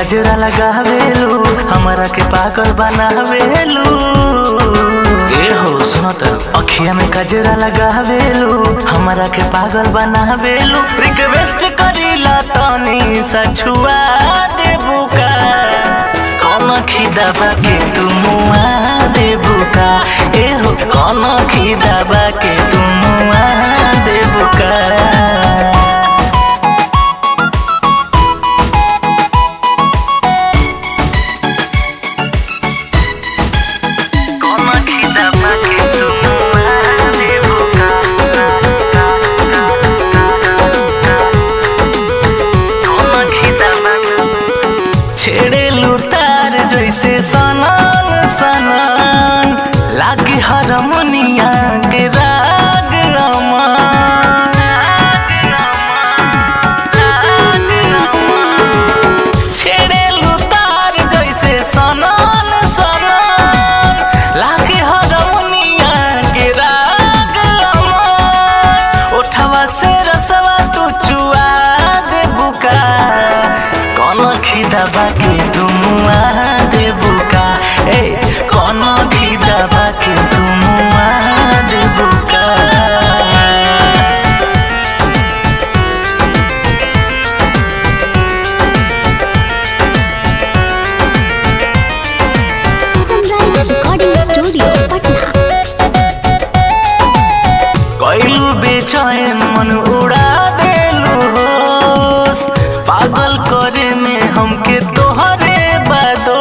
गजरा लगावेलू हमारा के पागल बनावेलू। ए हो सुनो तो अखिया में गजरा लगावेलू हमारा के पागल बनावेलू। रिक्वेस्ट करीला तनी सा छुआ देबू का कौन खिदाबा के तू मुआ देबू का। ए हो कौन खिदाबा के तू मुआ देबू का। जैसे सनन सनन लागे हारमोनिया के राग छेड़े लुतार जैसे सनन सनन लागे हारमोनिया के राग उठवा से रसवा तू चुआ देबू का कौन खिदाबा के तू मुआ देबू का। ए कौन खिदाबा के तू मुआ देबू का। Sunrise recording studio Patna. कैलू बेचैन मन उड़ा देलू होश पागल करे में हमके तोहरे बादो।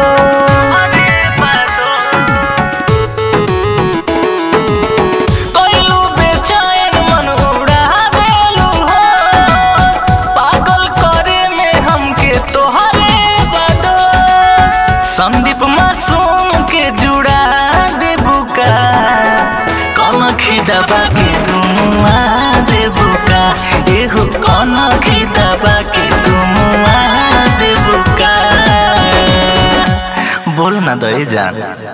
कैलू बेचैन मन उड़ा देलू होश पागल करे में हमके तोहरे बादो। संदीप मासूम के जुड़ा देबू का कौन खिदाबा के तू मुआ देबू का। एहो कौन खिदाबा के तू मुआ देबू का। बोल ना दे जान।